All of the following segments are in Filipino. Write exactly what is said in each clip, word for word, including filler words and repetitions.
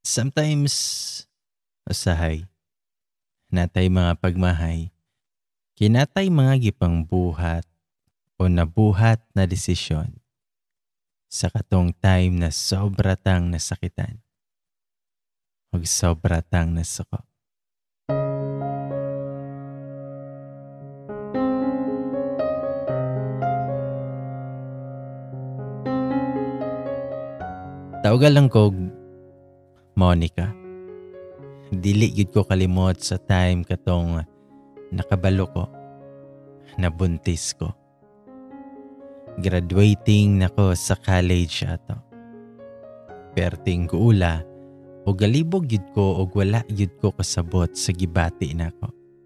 Sometimes, usahay, natay mga pagmahay, kinatay mga gipang buhat o nabuhat na desisyon sa katong time na sobra tang nasakitan o sobra tang nasuko. Tawagan lang kog Monica. Dili gid ko kalimot sa time katong nakabalo ko, nabuntis ko. Graduating nako sa college ato. Perting kuula o galibog yun ko o wala yun ko kasabot sa gibati nako.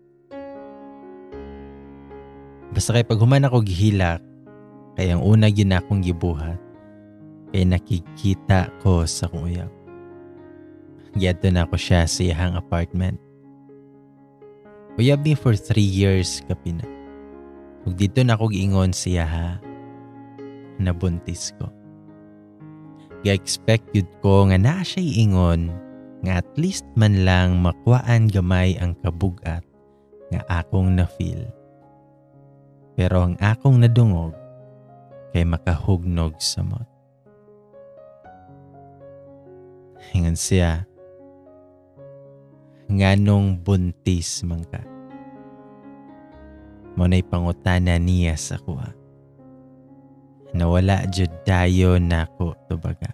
Basta kay pag human ako gihilak, kay ang una yun akong gibuhat, kay nakikita ko sa kong uyab. Giadto na ako siya sa iyahang apartment. Uyab mi for three years kapina. Ug dito na ako giingon siya ha, nabuntis ko. Ga-expect yun ko nga naa siya ingon nga at least man lang makuhaan gamay ang kabugat nga akong na-feel. Pero ang akong nadungog kay makahugnog sa mot. Hingan siya, nganong buntis man ka. Muna'y pangutana niya sa kuha. Nawala jud dayo nako tubaga.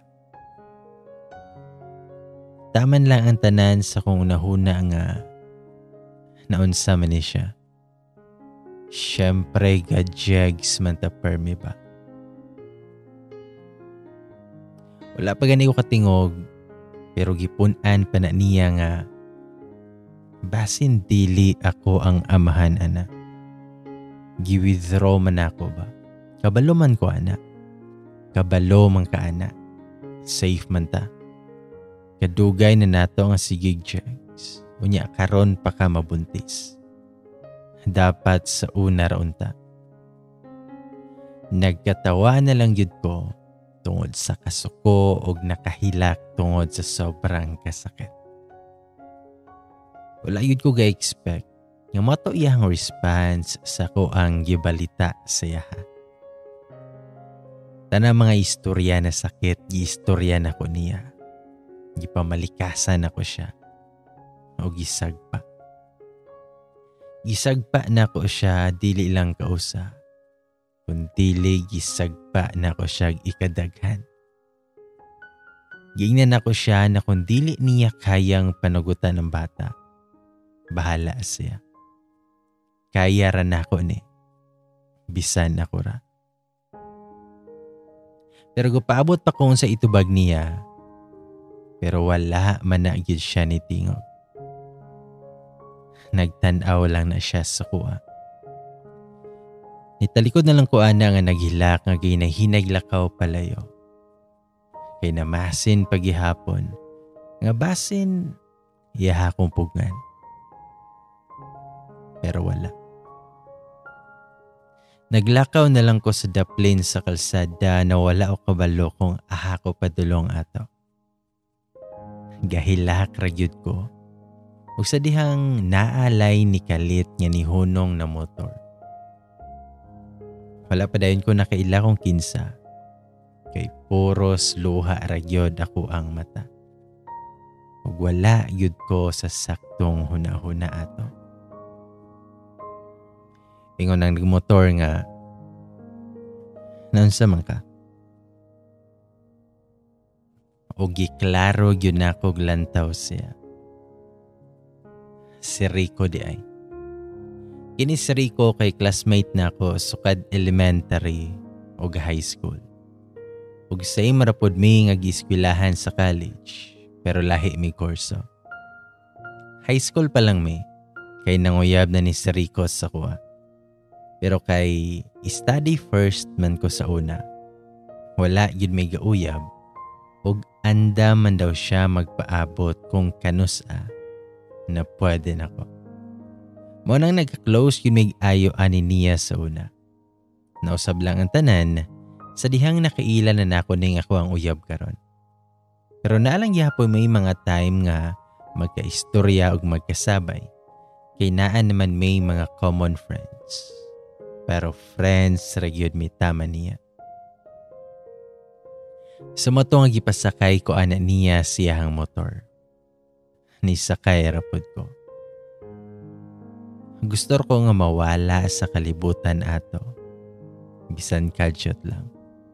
Taman lang ang tanan sa kong nahuna nga naunsa man ni siya. Siyempre gadjegs man ta permi ba. Wala pa gani ko katingog pero gipunan pa na niya nga basin dili ako ang amahan ana. Gi-withdraw man ako ba? Kabalo man ko ana. Kabalo man ka ana. Safe man ta. Kadugay na nato nga sigig checks. Unya karon pa ka mabuntis. Dapat sa una raon ta. Nagkatawa na lang yun ko tungod sa kasuko o nakahilak tungod sa sobrang kasakit. Wala yun ko ga-expect nga mato iyang response sa ko ang gibalita sa yaha. Tana mga istorya na sakit, giistorya na ko niya. Gipamalikasan ako siya. O gisagpa. Gisagpa na ko siya dili lang kausa. Kuntili gisagpa na ko siya ikadaghan. Gingnan ako siya na kung dili niya kayang panagutan ng bata. Bahala siya. Kaya ra na ako ni. Bisan ako ra. Pero gupaabot pa kong sa itubag niya. Pero wala man na gyud siya ni tingog. Nagtanaw lang na siya sa kuha. Nitalikod na lang ko ana nga naghilak nga ginahinag-lakaw palayo. Kay namasin pagihapon. Nga basin iyaha kong pugan. Pero wala. Naglakaw na lang ko sa daplin sa kalsada na wala o kabalo kung aha ko padulong ato. Gahilak ragyod ko. Ug sa dihang naalay ni kalit nga ni hunong na motor. Wala pa dayon ko nakaila kong kinsa. Kay puros luha ragyod ako ang mata. Ug wala yud ko sa saktong huna-huna ato. Ingon ang nagmotor nga, naunsa man ka? O giklaro yun na kog lantaw siya. Si Rico di ay. Kini si Rico kay classmate na ako sukad elementary o high school. Ug say marapod mi nga gieskwilahan sa college, pero lahi mi kurso. High school pa lang mi, kay nanguyab na ni si Rico sa kuha. Pero kay study first man ko sa una. Wala yun may gauyab. Ug anda man daw siya magpaabot kung kanusa na pwede na ko. Mo nang nagka-close yun may ayo ani niya sa una. Nausab lang ang tanan sa dihang nakaila na nako ning ako ang uyab karon. Pero naalang gyapon may mga time nga magkaistorya ug magkasabay. Kay naa naman may mga common friends. Pero friends ra gyud mi tama niya. Sa moto nga gipasakay ko ana niya siyahang motor. Nisakay ra pud ko. Gusto ko nga mawala sa kalibutan ato. Bisan kadyot lang.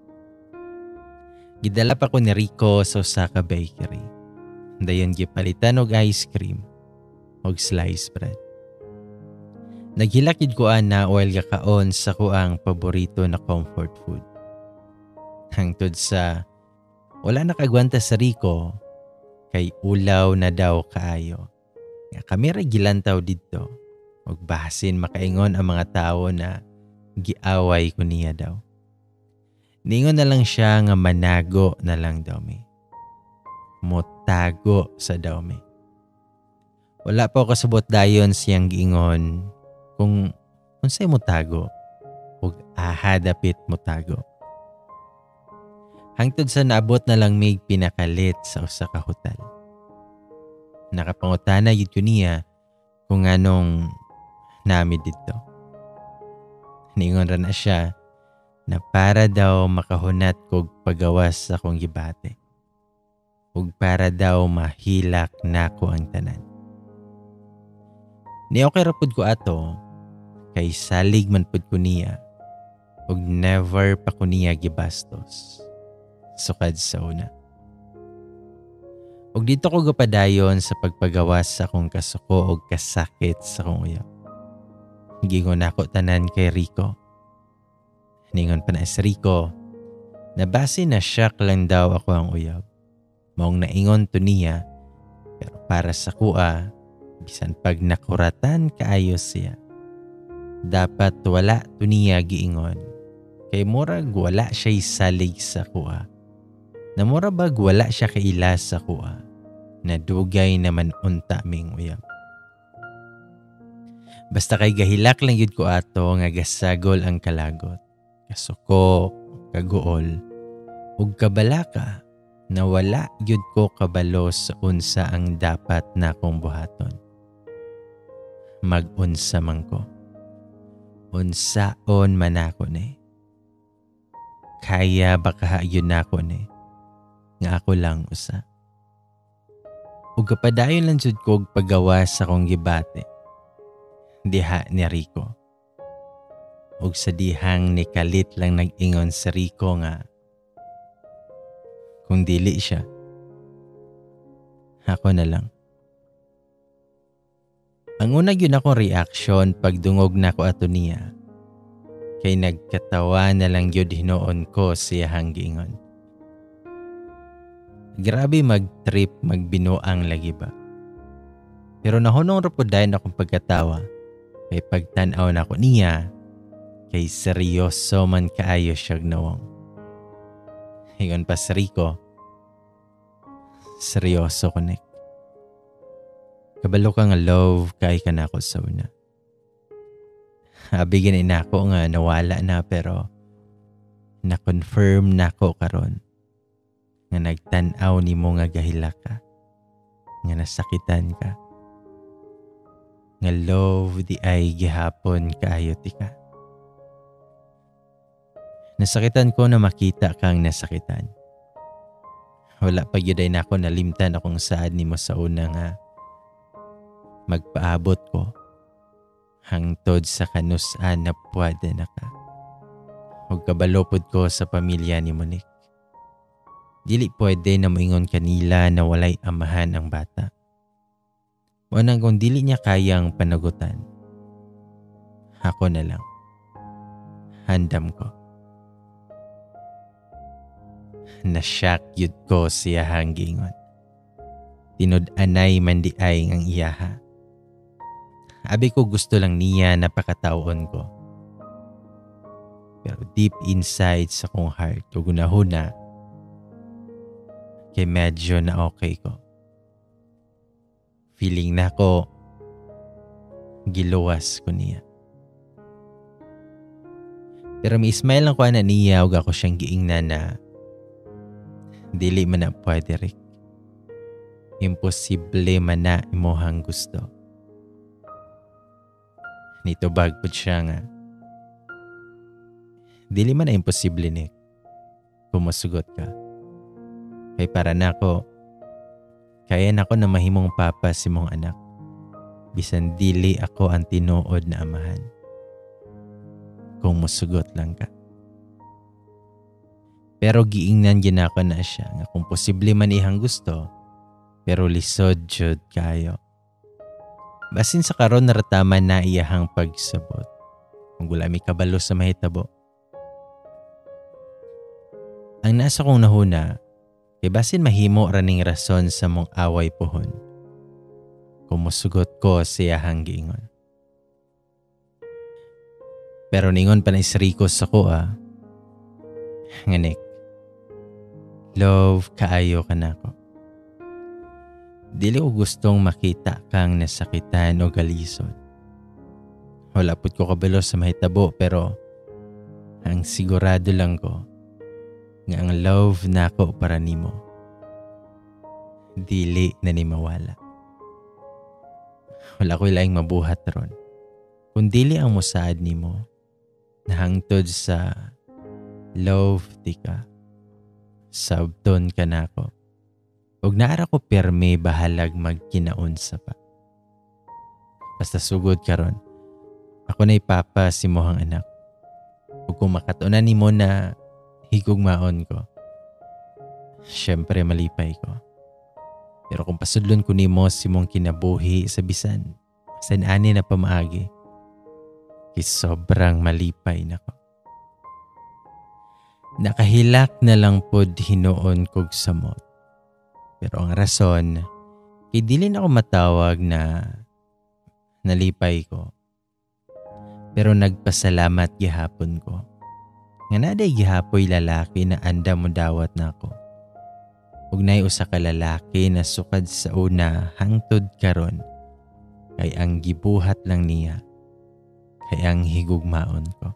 Gidala pa ko ni Rico sa Osaka Bakery. Dayon gipalitan og ice cream og sliced bread. Naghilakid ko ana oil gakaon sa kuang paborito na comfort food. Hangtod sa wala nakagwanta sa Rico kay ulaw na daw kaayo. Nga kami ra gilantaw didto ug basin makaingon ang mga tawo na giaway ko niya daw. Ningon na lang siya nga manago na lang daw mi. Motago sa daw mi. Wala pa ako kasabot dayon siyang giingon kung unsay motago ug aha dapit motago. Hangtod sa naabot na lang mig pinakalit sa usa ka hotel. Nakapangutana yun ko niya kung anong nami dito. Ningon ra na siya na para daw makahunat kog pagawas sa akong gibate. Ug para daw mahilak nako ang tanan. Ni okay ra pud ko ato kay salig man pud ko niya ug never pa ko niya gibastos. Sukad sa una. Ug dito ko gapadayon sa pagpagawas sa akong kasuko ug kasakit sa akong uyab. Gingon ako tanan kay Rico. Ningon pa na si Rico na base na shock lang daw ako ang uyab. Maong naingon to niya pero para sa kuha bisan pag nakuratan kaayos siya. Dapat wala to niya giingon. Kay murag wala siya salig sa kuha. Na mura bag wala siya kailas sa kuha. Na dugay naman unta ming uyab. Basta kay gahilak lang yun ko ato nga gasagol ang kalagot. Kasuko, kaguol, ug kabalaka na wala yun ko kabalo sa unsa ang dapat na kong buhaton. Mag-unsa man ko. Unsaon man ako ni. Kaya baka yun ako ni. Nga ako lang usa. Ug kapadayon lang jud ko og pagawas sa akong gibate. Diha ni Rico. Ug sa dihang ni kalit lang nag-ingon sa Rico nga kung dili siya, ako na lang. Ang una yun akong reaction pagdungog na ko ato niya kay nagkatawa na lang yun hinoon ko siya hanggingon. Grabe mag-trip, magbinuang lagi ba? Pero nahunong rapodayon akong pagkatawa kay pagtanaw na ko niya kay seryoso man kaayo siyag nawong. Hingon pa si Rico, seryoso ko Nick. Kabalo ka nga love kay ka na ako sa una. Abi ganin na ako nga nawala na pero na-confirm na ako karon. Nga nagtanaw ni mo nga gahila ka. Nga nasakitan ka. Nga love di ay gihapon kaayo ti ka. Nasakitan ko na makita kang nasakitan. Wala pa yun ay na ako nalimtan akong saad ni mo sa una nga magpaabot ko hangtod sa kanusan na pwede na ka. Huwag kabalopod ko sa pamilya ni Monique. Dili pwede na moingon kanila na walay amahan ang bata. Unang kung dili niya kayang panagutan, ako na lang. Handam ko. Nasyak yun ko siya hanggingon. Tinud-anay mandiay ang iyaha. Abi ko gusto lang niya napakataon ko. Pero deep inside sa kong heart, tugunahuna, kay medyo na okay ko. Feeling na ko, giluwas ko niya. Pero may smile lang ko na niya ug ako siyang giingnan na dili man na pwede Rick. imposible man na imuhang gusto. Nitubag po siya nga. Dili man na imposible ni kumusugot ka. Kay para nako, kaya nako na mahimong papa si mong anak. Bisan dili ako ang tinuod na amahan. Kung musugot lang ka. Pero giingnan ginako na siya nga kung posible man ihang gusto, pero lisod jud kayo. Basin sa karon narataman na iyahang pagsabot. Kung gula mi kabalo sa mahitabo. Ang nasa kong nahuna, kay basin mahimo raning rason sa mong away pohon. Kumusugot ko sa iyahang giingon. Pero ningon pa na isriko sa ko ah. Nganik, love kaayo ka na ko. Dili ko gustong makita kang nasakitan o galisod. Wala pud ko kabalo sa mahitabo pero ang sigurado lang ko nga ang love nako para nimo. Dili na ni mawala. Wala ko ilaing mabuhat ron. Kung dili ang musaad nimo, nahangtod sa love di ka. Sabton ka na ako. Ug naara ko perme bahalag magkinaunsa pa. Basta sugod ka ron. Ako na'y papa si mohang anak. Ug kung makatunan nimo na higugmaon ko, syempre malipay ko. Pero kung pasudlon ko nimo si mong kinabuhi sa bisan, san ani na pamaagi, kay sobrang malipay nako. Nakahilak na lang pod hinuon kog samot. Pero ang rason, kay dili na ako matawag na nalipay ko. Pero nagpasalamat gihapon ko. Nga naday gihapoy lalaki na anda mo dawat nako. Ug nay usa ka lalaki na sukad sa una hangtod karon kay ang gibuhat lang niya kay ang higugmaon ko.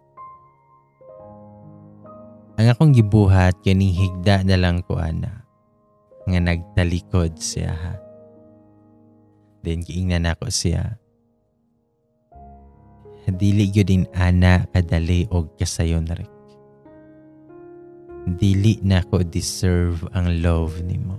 Ang akong gibuhat kani higda na lang ko ana nga nagtalikod siya ha. Then giingnan ako siya. Dili gyud din ana kadali og kasayon rik. Dili na ko deserve ang love nimo.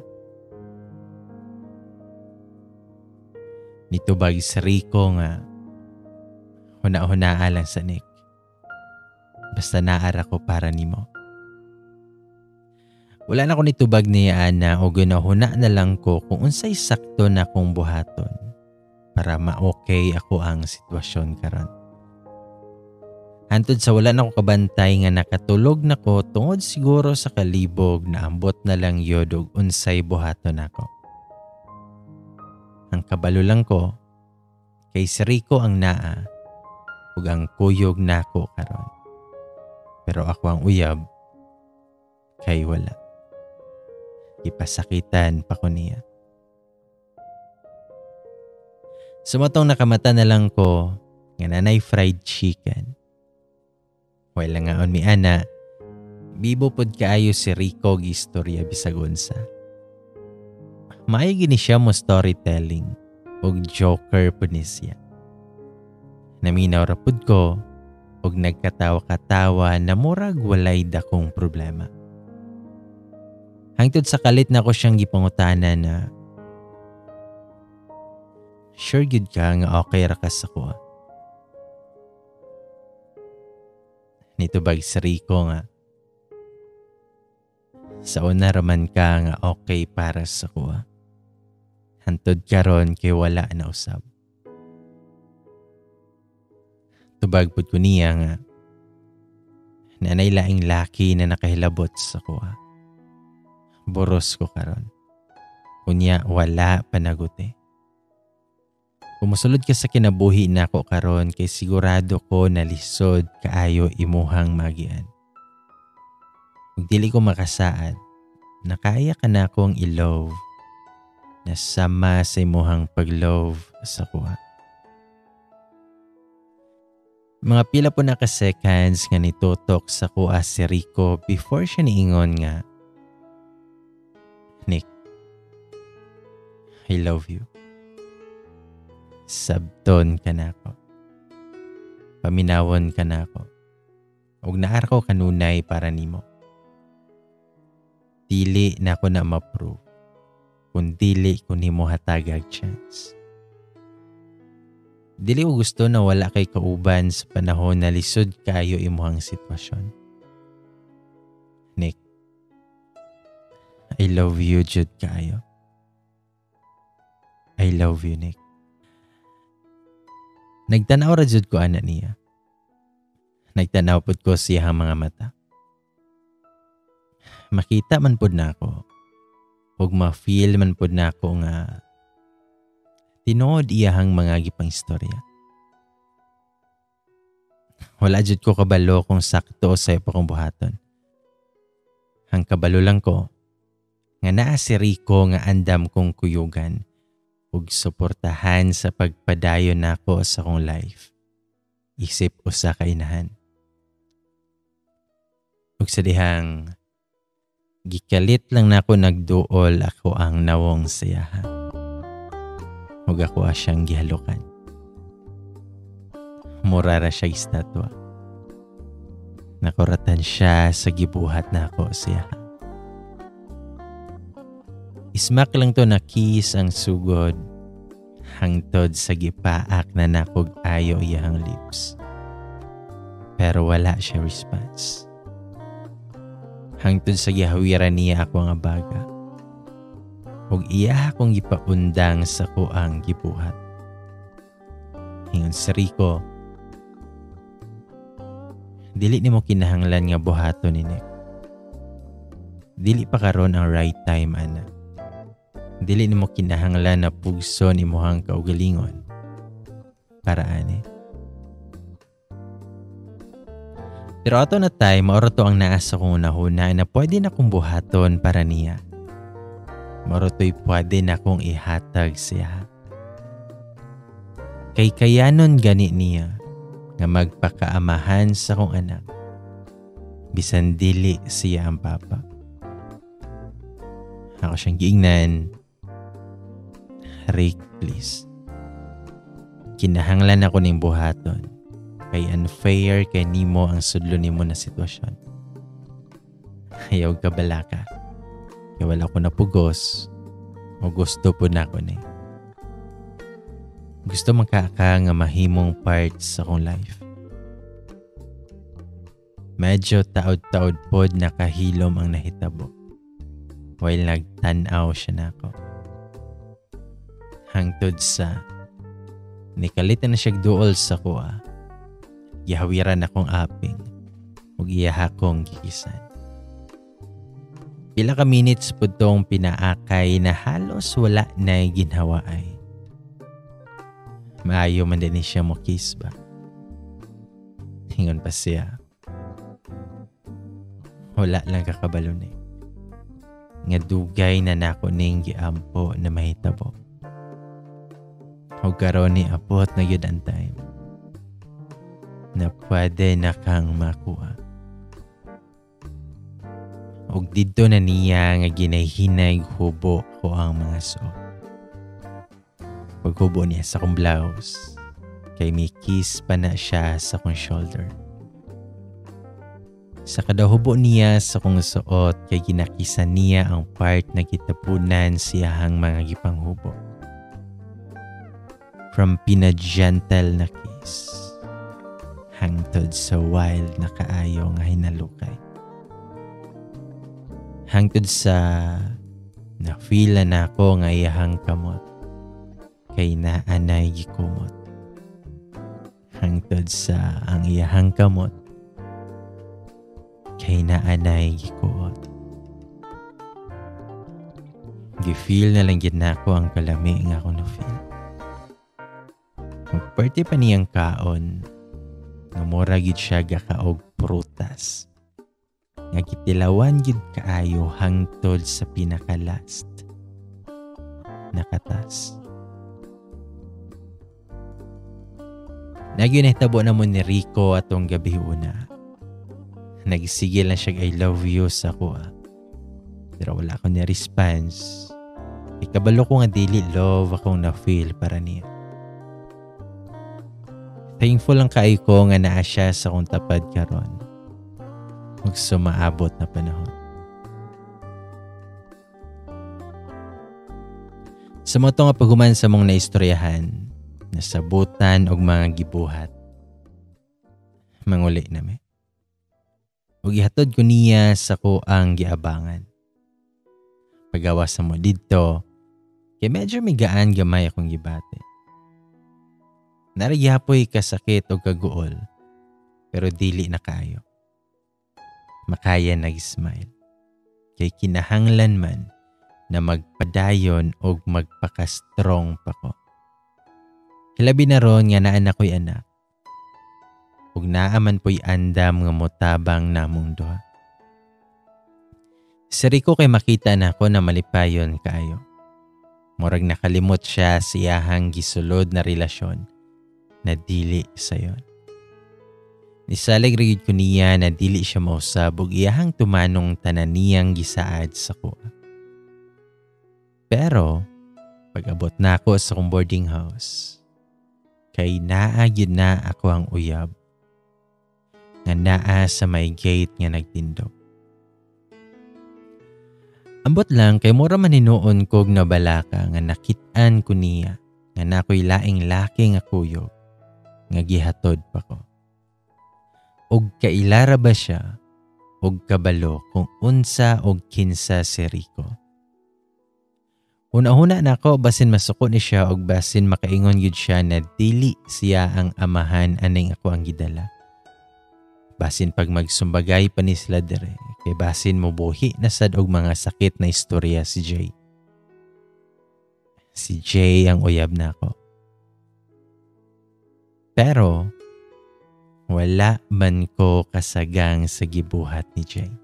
Nitubag sa Rico nga huna-hunaa lang sa Nick. Basta naara ko para nimo. Wala na ko nitubag niya ana o gunahuna na lang ko kung unsay sakto na kong buhaton para ma-okay ako ang sitwasyon karon. Hantod sa wala na ko kabantay nga nakatulog na ko tungod siguro sa kalibog na ambot na lang yod og unsay buhaton nako. Ang kabalo lang ko kay si Rico ang naa ug ang kuyog nako karon. Pero ako ang uyab kay wala. Ipasakitan pa ko niya. Sumatong nakamata na lang ko nga nanay fried chicken. Wala nga on mi ana, bibo pod kaayo si Rico gi istorya bisag unsa. Maayo gini siya mo storytelling ug joker pod ni siya. Naminaw ra pod ko ug nagkatawa-katawa na murag walay dakong problema. Hangtod sa kalit na ko siyang gipangutana na, sure gid ka nga okay ra ka sa ko. Nitubag sa Rico nga, sa una raman ka nga okay para sa kuha. Hantod karon kay wala na usab. Tubag pud ko niya nga, nanay laing laki na nakahilabot sa kuha. Boros ko karon. Kunya wala panaguti. Kumusulod ka sa kinabuhi nako karon kay sigurado ko na lisod kaayo imuhang magian. Ug dili ko makasaad, nakaya ka na akong i-love na sama sa imuhang pag-love sa kuha. Mga pila po na ka-seconds nga nitutok sa kuha si Rico before siya niingon nga, Nick, I love you. Sabton ka na ako. Paminawon ka na ako. Ug naar ko kanunay para nimo. Dili na ako na ma-prove. Kung dili ko nimo hatagag chance. Dili ko gusto na wala kay kauban sa panahon na lisod kayo imuhang sitwasyon. Nick, I love you jud kayo. I love you, Nick. Nagtanaw ra jud ko ana niya. Nagtanaw pud ko siyang mga mata. Makita man pud nako. Ug ma-feel man pud nako nga tinuod iyahang mga gipang istorya. Wala jud ko kabalo kung sakto sa pa kong buhaton. Ang kabalo lang ko, nga naa si Rico nga andam kong kuyugan ug suportahan sa pagpadayon nako sa kong life. Isip usa ka inahan. Ug sa dihang gikalit lang nako nagduol ako ang nawong siyahan. Ug ako siyang gihalukan. Mura ra siya estatwa. Nakuratan siya sa gibuhat na ako siya. Ismak lang to na kiss ang sugod hangtod sa gipaak na nakog ayo iyang lips. Pero wala siya response. Hangtod sa gihawiran niya ako nga baga. Ug iya akong gipaundang sa kuang gibuhat. Hingon si Rico, dili nimo kinahanglan nga buhaton ni Nick. Dili pa karon ang right time, ana. Dili nimo kinahanglan na pugson imuhang kaugalingon. Para ani. Pero ato na time, maoro to ang naasa kong unahuna na pwede na kong buhaton para niya. Maoro to'y pwede na kong ihatag siya. Kay kayanon gani niya nga magpakaamahan sa kong anak. Bisan dili siya ang papa. Ako siyang giingnan. Rick, please. Kinahanglan ako ning buhaton. Kay unfair kay nimo ang sudlo nimo na sitwasyon. Ayaw ka balaka. Kaya wala ko napugos. O gusto po na ako ni. Gusto makaka nga mahimong part sa akong life. Medyo taod-taod pod nakahilom ang nahitabo. While nagtanaw siya na ako. Hangtod sa nikalitan na siya duol sa kuha. Gihawiran akong aping. Ug iyaha kong gikisan. Pila ka minutes po tong pinaakay na halos wala na ginhawaay. Maayo man din siya mo kiss ba? Hingon pa siya. Wala lang kakabalo ni. Nga dugay na nako ning giampo na mahitabo. Ug karon ni apot na gyud ang time. Na pwede na kang makuha. Ug didto na niya nga ginayhinay hubo ko ang mga suot. Paghubo niya sa kong blouse, kay may kiss pa na siya sa kong shoulder. Sa kadahubo niya sa kong suot, kay ginakisan niya ang part na gitapunan siyahang mga gipanghubo. From pinagentle na kiss, hangtod sa wild na kaayo nga hinalukay. Hangtod sa na-feel na ako nga iyahang kamot kay naanay gikumot. Hangtod sa ang iyahang kamot kay naanay gikuot. Gi-feel na lang gid nako ang kalami nga ako na-feel. Magparte pa niyang kaon nga mura gid siya gakaog prutas. Nga gitilawan gid kaayo hangtod sa pinaka-last. Nakatas. Nagyo nahitabo na mo ni Rico atong gabi una. Nagsigil na siya I love you sa kuha. Pero wala ko ni response. Ikabalo ko nga dili love akong na-feel para niya. Thankful lang kaayo ko nga naa siya sa kong tapad karon. Ug sumaabot na panahon. Sa mo nga paghuman sa mong naistoryahan, nasabutan og mga gibuhat. Manguli na me. Ug ihatod ko niya sa ko ang giabangan. Pagawas sa mo didto, kay medyo migaan gamay akong gibate. Narayapoy kasakit o kaguol, pero dili na kayo. Makaya nag-smile, kay kinahanglan man na magpadayon o magpaka-strong pa ko. Hilabi na ron nga naan ako'y anak, ug naaman po'y andam nga motabang namong duha. Sari ko kay makita na ako na malipayon kaayo. Murag nakalimot siya siyahang gisulod na relasyon na dili sayon. Nisalig rigid ko niya na dili siya mausab ug iyahang tumanong tanan niyang gisaad sa ko. Pero pag-abot na ako sa kong boarding house, kay naa gyud na ako ang uyab nga naa sa may gate nga nagtindog. Ambot lang kay mura man hinuon kog nabalaka nga nakit-an ko niya nga nakoy laing laki nga kuyog nga gihatod pa ko. Og kailara ba siya og kabalo kung unsa og kinsa si Rico. Una-una na ako basin masuko ni siya og basin makaingon gyud siya na dili siya ang amahan aning ako ang gidala. Basin pag magsumbagay pa ni sila dire, kay basin mubuhi na sad og mga sakit na istorya si Jay. Si Jay ang uyab na ako. Pero wala man ko kasagang sa gibuhat ni Jay.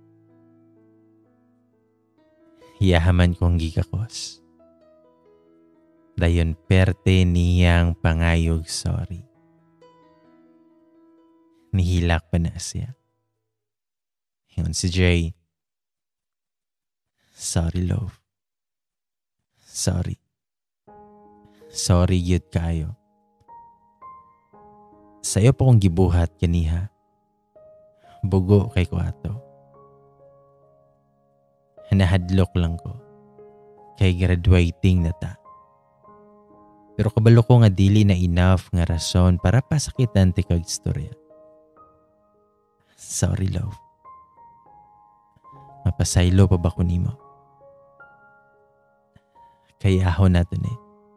Yahaman kong gikakos. Dayon perte niyang pangayog sorry. Nihilak pa na siya. Yun si Jay. Sorry, love. Sorry. Sorry yun kayo. Sa'yo pa kong gibuhat kaniha. Bugo kay ko ato. Nahadlok lang ko. Kay graduating na ta. Pero kabalo ko nga dili na enough nga rason para pasakitan ti kag istorya. Sorry, love. Mapasaylo pa ba ko nimo? Kaya ako na dun eh.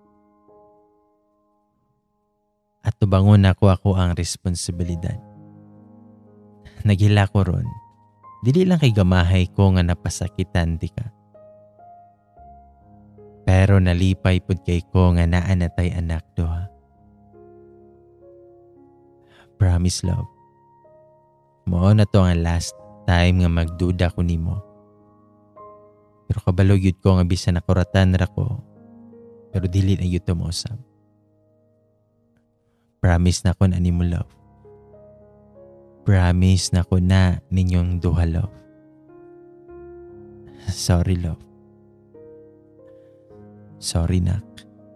At tubangon ako ako ang responsibilidad. Naghila ko ron. Dili lang kay gamahay ko nga napasakitan di ka. Pero nalipay pud kay ko nga naa natay anak duha. Promise, love. Mao na to ang last time nga magduda ko nimo. Pero kabalo gyud ko nga bisan nakuratan ra ko. Pero dili na gyud mo usab. Promise na ko na nimo, love. Promise na ko na ninyong duha, love. Sorry, love. Sorry, nak.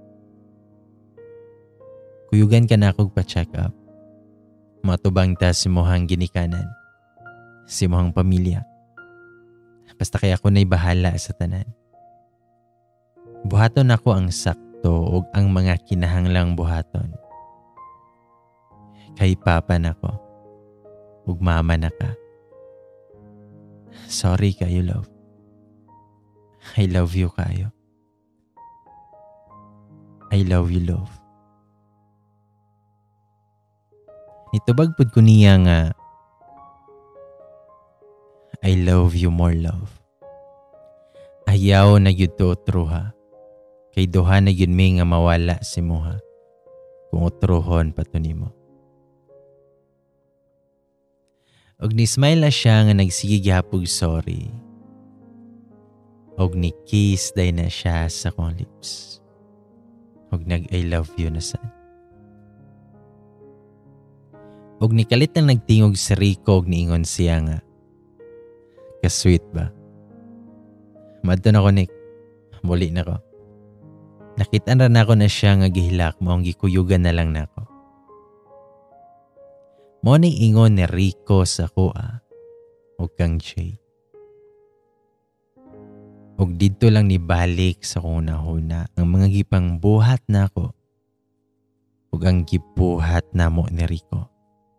Kuyugan ka na akong pa-check up. Matubang ta si mohang ginikanan. Si mohang pamilya. Basta kaya ako na'y bahala sa tanan. Buhaton ako ang sakto o ang mga kinahanglang buhaton. Kay papa na ko. Ug mama na ka. Sorry kayo, love. I love you kayo. I love you, love. Nitubag pud ko niya nga I love you more, love. Ayaw na gyud to truha. Kay duha na gyud mi nga mawala si moha. Kung utruhon pa to nimo. Og ni-smile na siya nga nagsige gyapog sorry. Og ni-kiss day na siya sa kong lips. Og nag-I love you na sad. Og nikalit na nagtingog si Rico og niingon siya nga. Ka-sweet ba? Madto na ko, Nick. Muli na ko. Nakita na nako na siya nga gihilak mo ang gikuyugan na lang nako. Mo ni ingon ni Rico sa kuha ug kang Jay. Ug didto lang ni balik sa kuna-huna ang mga gipang buhat nako ug ang gibuhat namo ni Rico.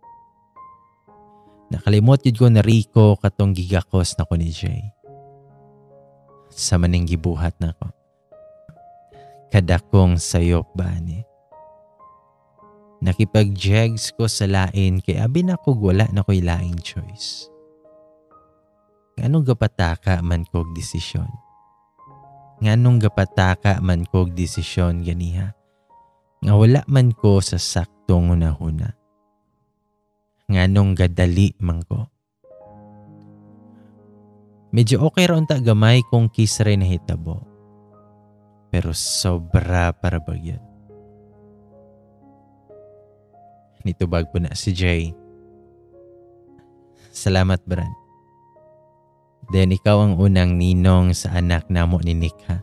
Nakalimot yun ko ni Rico katong gigakos nako ni Jay. Sa maning gibuhat nako. Kadakong sayop ba ni? Nakipag-jegs ko sa lain kay abi na ko wala na ko'y laing choice. Nganong gapataka man kog desisyon? Nganong gapataka man kog desisyon ganiha? Nga wala man ko sa saktong hunahuna. Nganong gadali man ko? Medyo okay raon ta gamay kung kisre na hitabo. Pero sobra para bagyan. Nitubag po na si Jay. Salamat, Brad. Then ikaw ang unang ninong sa anak namo ni Nick, ha?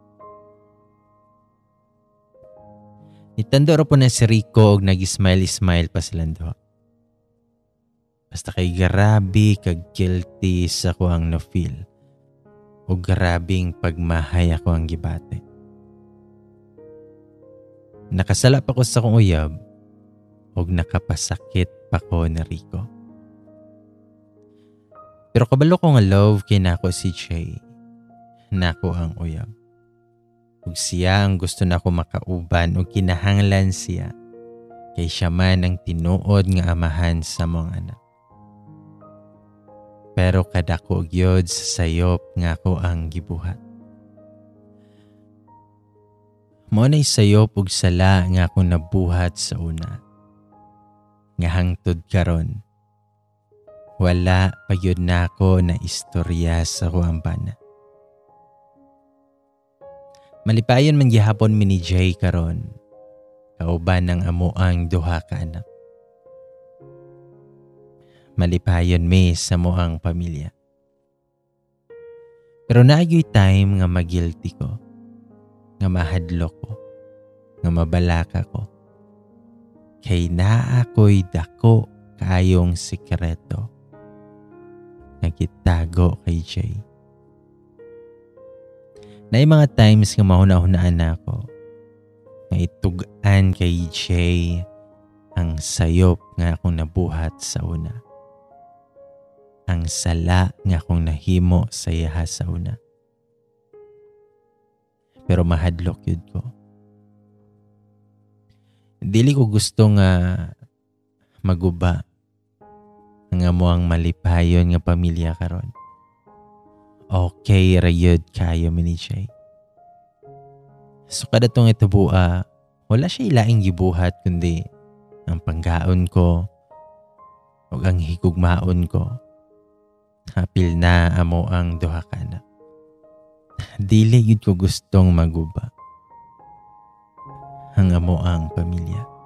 Nitando ra po na si Rico og nag-smile-smile pa silang duha. Basta kay grabe kag guilty sa ko ang no-feel. O grabing pagmahay ako ang gibate. Nakasala pa ko sa kong uyab o nakapasakit pa ko na Rico. Pero kabalo ko nga love kay nako si Jay. Nako ang uyab. Ug siya ang gusto na ko makauban o kinahanglan siya kay siya man ang tinuod nga amahan sa mong anak. Pero kadako gyud sa sayop nga ko ang gibuhat. Mo na'y sayop ug sala nga akong nabuhat sa una. Nga hangtod karon. Wala pa yun na ako na istorya sa kuambana. Malipayon man gihapon mi ni Jay karon. Kauban ng amo ang duha ka anak. Malipayon mi sa moang pamilya. Pero naagyo'y time nga magilty ko. Nga mahadlok ko, nga mabalaka ko. Kay naa ko'y dako kayong sikreto nga gitago kay Jay. Naay mga times nga mahuna-hunaan ako nga itugan kay Jay ang sayop nga akong nabuhat sa una. Ang sala nga akong nahimo sa iyaha sa una. Pero mahadlok yun ko. Dili ko gusto nga maguba nga mo ang malipayon nga pamilya karon. Okay ra yun kayo mi ni Jay. So kada tong itubuha, wala siya ilaing gibuhat kundi ang panggaon ko o ang higugmaon ko. Hapil na amo ang duha ka anak. Dili yun ko gustong maguba ang amo ang pamilya.